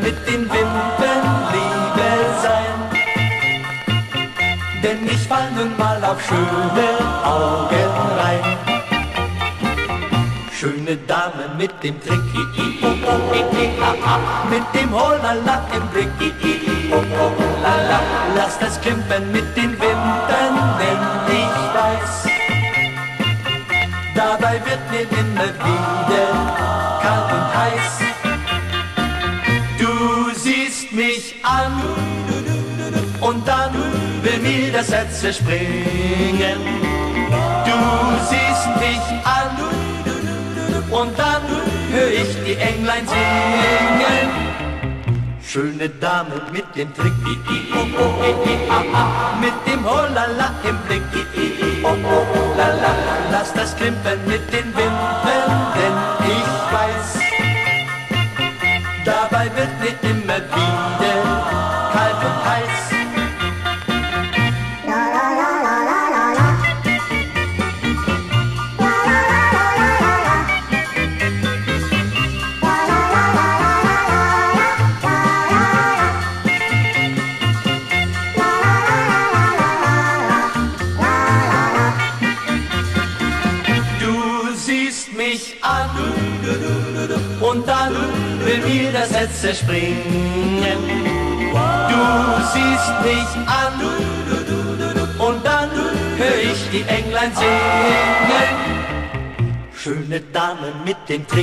mit den Wimpern Liebe sein. Denn ich fall nun mal auf schöne Augen rein. Schöne Dame mit dem Trick, mit dem Holala im Blick, lala, lass das klimpern mit den Wimpern, denn ich weiß, dabei wird mir immer wieder kalt und heiß. Du siehst mich an und dann will mir das Herz zerspringen. Du siehst mich an und dann hör ich die Englein singen. Schöne Dame mit dem Trick, mit dem Holala im Blick, lala, lass das klimpern mit den Wimpern, denn ich weiß, dabei wird mir immer wieder kalt und heiß. Mich an und dann will mir das Herz zerspringen. Du siehst mich an und dann hör ich die Englein singen. Schöne Dame mit dem Trick,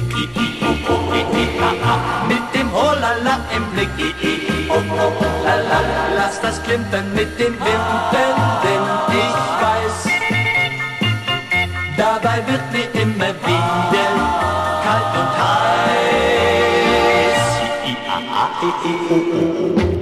mit dem Holala im Blick, lala, lass das klimpern mit den Wimpern, denn ich weiß, dabei wird mir immer wieder kalt und heiß.